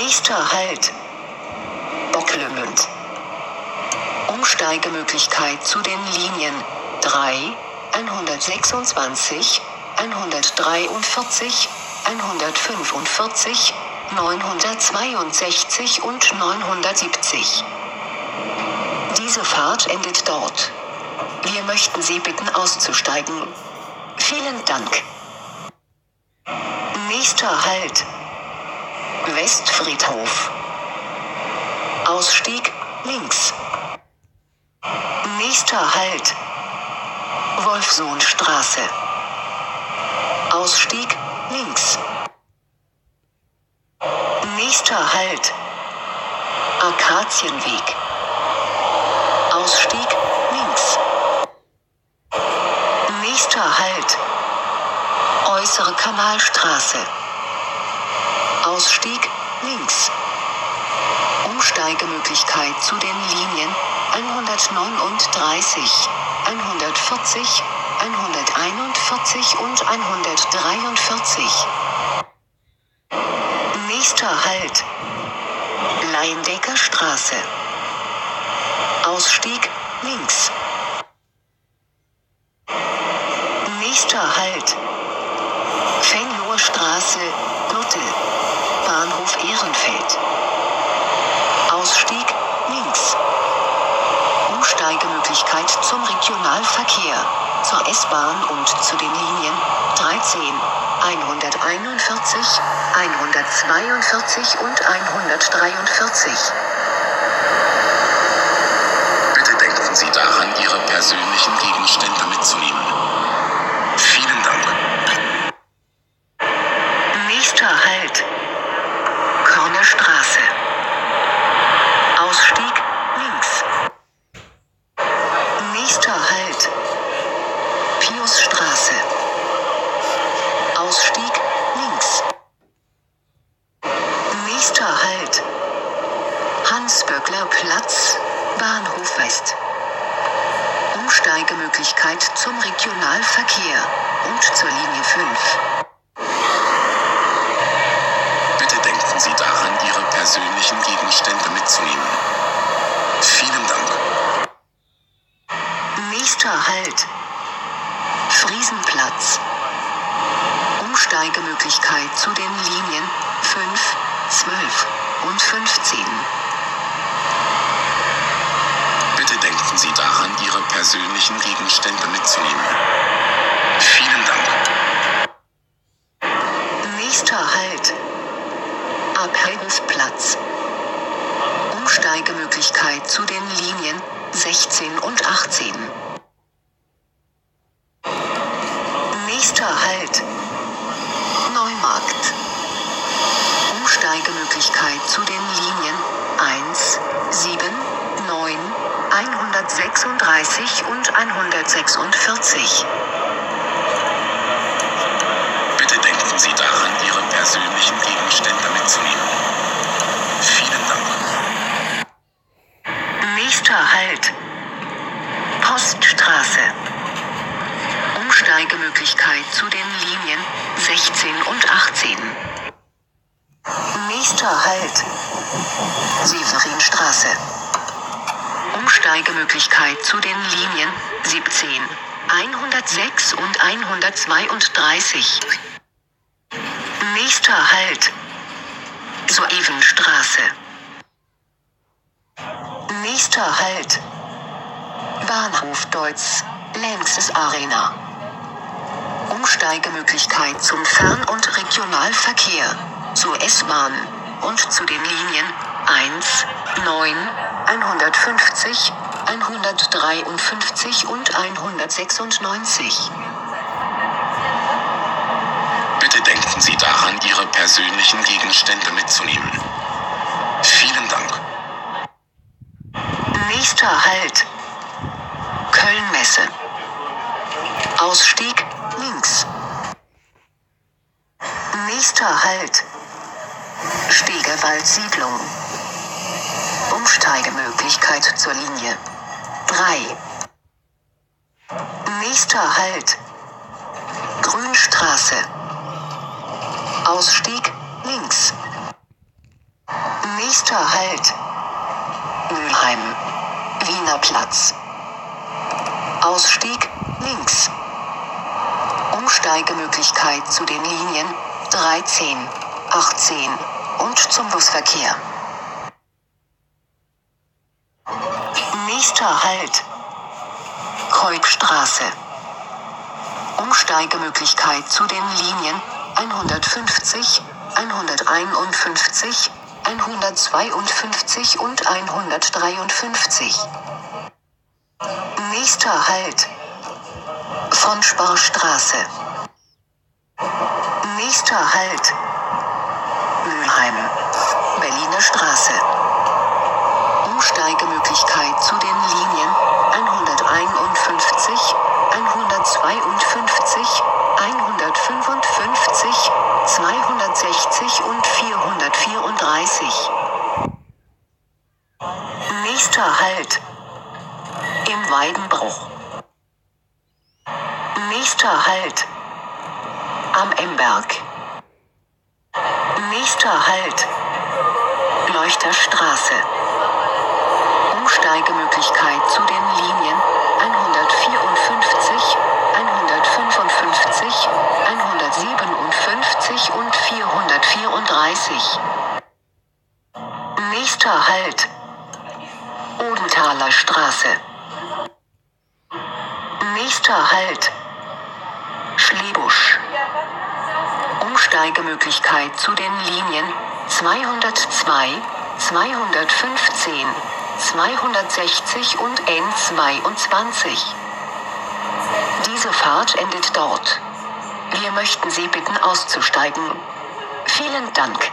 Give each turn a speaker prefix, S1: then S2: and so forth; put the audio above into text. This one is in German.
S1: Nächster Halt. Bocklemünd. Umsteigemöglichkeit zu den Linien 3, 126, 143, 145, 962 und 970. Diese Fahrt endet dort. Wir möchten Sie bitten auszusteigen. Vielen Dank. Nächster Halt. Westfriedhof. Ausstieg links. Nächster Halt. Wolfsohnstraße. Ausstieg links. Nächster Halt. Akazienweg. Ausstieg links. Nächster Halt. Äußere Kanalstraße. Ausstieg links. Umsteigemöglichkeit zu den Linien 139, 140, 141 und 143. Nächster Halt. Leindecker Straße. Ausstieg links. Nächster Halt. Venloer Straße, Gürtel. Bahnhof Ehrenfeld. Ausstieg links. Umsteigemöglichkeit zum Regionalverkehr, zur S-Bahn und zu den Linien 13, 141, 142 und 143.
S2: Bitte denken Sie daran, Ihre persönlichen Gegenstände mitzunehmen. Vielen Dank.
S1: Nächster Halt. Körnerstraße. Ausstieg links. Nächster Halt. Piusstraße. Ausstieg links. Nächster Halt. Hans-Böckler-Platz, Bahnhof West. Umsteigemöglichkeit zum Regionalverkehr und zur Linie 5.
S2: Bitte denken Sie daran, Ihre persönlichen Gegenstände mitzunehmen. Vielen Dank.
S1: Nächster Halt. Friesenplatz. Umsteigemöglichkeit zu den Linien 5, 12 und 15.
S2: Bitte denken Sie daran, Ihre persönlichen Gegenstände mitzunehmen. Vielen Dank.
S1: Nächster Halt. Abhellhofplatz. Umsteigemöglichkeit zu den Linien 16 und 18. Nächster Halt. Neumarkt. Umsteigemöglichkeit zu den Linien 1, 7, 9, 136 und 146.
S2: Bitte denken Sie daran, Ihre persönlichen Gegenstände mitzunehmen. Vielen Dank.
S1: Nächster Halt. Poststraße. Umsteigemöglichkeit zu den Linien 16 und 18. Nächster Halt. Severinstraße. Umsteigemöglichkeit zu den Linien 17, 106 und 132. Nächster Halt. Soevenstraße. Nächster Halt. Bahnhof Deutz, Lanxess Arena. Umsteigemöglichkeit zum Fern- und Regionalverkehr, zur S-Bahn und zu den Linien 1, 9, 150, 153 und 196.
S2: Bitte denken Sie daran, Ihre persönlichen Gegenstände mitzunehmen. Vielen Dank.
S1: Nächster Halt. Köln-Messe. Ausstieg links. Nächster Halt. Stegerwald-Siedlung. Umsteigemöglichkeit zur Linie 3. Nächster Halt. Grünstraße. Ausstieg links. Nächster Halt. Mülheim. Wiener Platz. Ausstieg links. Umsteigemöglichkeit zu den Linien 13, 18 und zum Busverkehr. Nächster Halt. Kreuzstraße. Umsteigemöglichkeit zu den Linien 150, 151, 152 und 153. Nächster Halt. Von Sparstraße. Nächster Halt. Mülheim. Berliner Straße. Umsteigemöglichkeit zu den Linien 151, 152, 155, 260 und 434. Nächster Halt. Im Weidenbruch. Nächster Halt. Am Emberg. Nächster Halt. Leuchterstraße. Umsteigemöglichkeit zu den Linien 154, 155, 157 und 434. Nächster Halt. Odenthaler Straße. Nächster Halt. Schlebusch. Umsteigemöglichkeit zu den Linien 202, 215, 260 und N22. Diese Fahrt endet dort. Wir möchten Sie bitten auszusteigen. Vielen Dank.